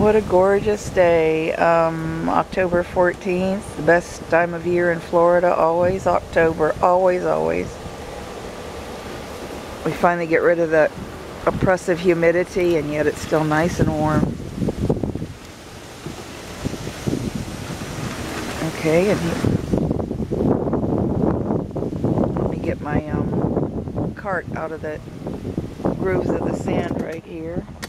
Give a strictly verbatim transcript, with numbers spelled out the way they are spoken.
What a gorgeous day. Um, October fourteenth, the best time of year in Florida, always October, always, always. We finally get rid of the oppressive humidity, and yet it's still nice and warm. Okay, and here, let me get my um, cart out of the grooves of the sand right here.